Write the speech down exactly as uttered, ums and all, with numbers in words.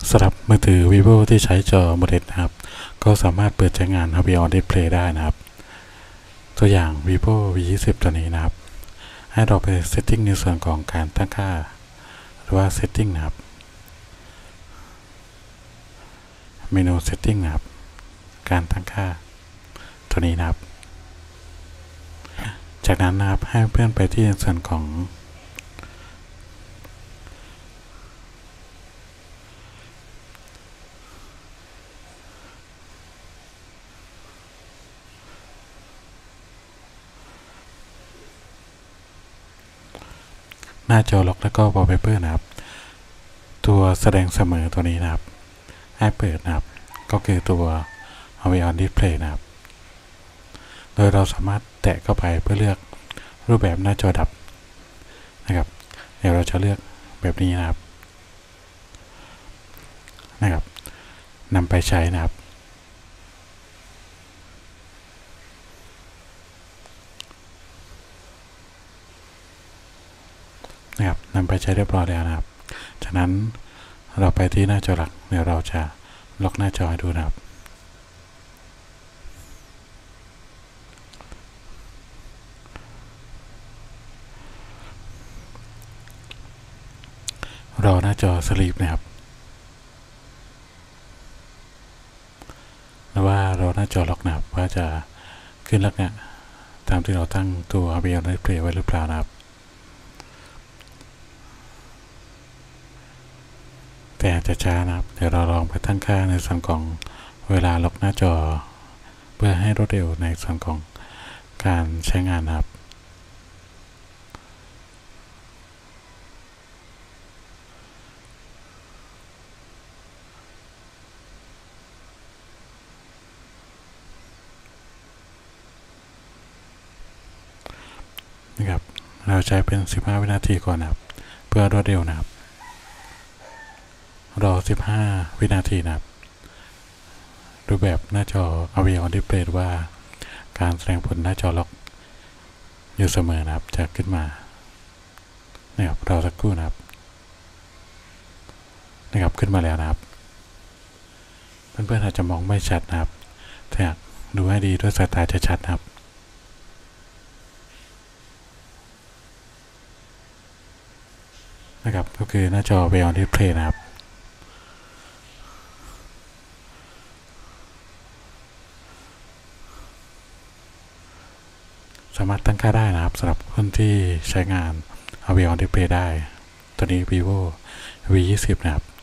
สำหรับมือถือ vivo ที่ใช้จอ โอ แอล อี ดี นะครับก็สามารถเปิดใช้งาน Hovey on Display ได้นะครับตัวอย่าง vivo วี ยี่สิบ ตัวนี้นะครับให้เราไป setting ในส่วนของการตั้งค่าหรือว่า setting นะครับเมนู setting นะครับการตั้งค่าตัวนี้นะครับจากนั้นนะครับให้เพื่อนไปที่ส่วนของหน้าจอล็อกแล้วก็ wallpaper นะครับตัวแสดงเสมอตัวนี้นะครับให้เปิดนะครับก็คือตัว Hovey on Display นะครับโดยเราสามารถแตะเข้าไปเพื่อเลือกรูปแบบหน้าจอดับนะครับเดี๋ยวเราจะเลือกแบบนี้นะครับนะครับนำไปใช้นะครับนะครับนำไปใช้เรียบร้อยแล้วนะครับจากนั้นเราไปที่หน้าจอหลักเดี๋ยวเราจะล็อกหน้าจอให้ดูนะครับรอหน้าจอสลีปนะครับหรือว่ารอหน้าจอล็อกนะครับว่าจะขึ้นลักษณะตามที่เราตั้งตัว Hovey on Display ไว้หรือเปล่านะครับแต่อาจจะช้านะครับเดี๋ยวเราลองไปตั้งค่าในส่วนของเวลาล็อกหน้าจอเพื่อให้รวดเร็วในส่วนของการใช้งานนะครับนะครับเราใช้เป็นสิบห้าวินาทีก่อนนะครับเพื่อรวดเร็วนะครับรอสิบห้าวินาทีนะครับรูปแบบหน้าจอ Hovey on Display หรือว่าการแสดงผลหน้าจอล็อกอยู่เสมอนะครับจะขึ้นมานะครับรอสักครู่นะครับนะครับขึ้นมาแล้วนะครับเพื่อนๆอาจจะมองไม่ชัดนะครับแต่อยากดูให้ดีด้วยสายตาจะชัดนะครับนะครับก็คือหน้าจอ Hovey on Display นะครับสามารถตั้งค่าได้นะครับสำหรับคนที่ใช้งาน Hovey on Display ได้ตัวนี้ vivo วี ยี่สิบ นะครับ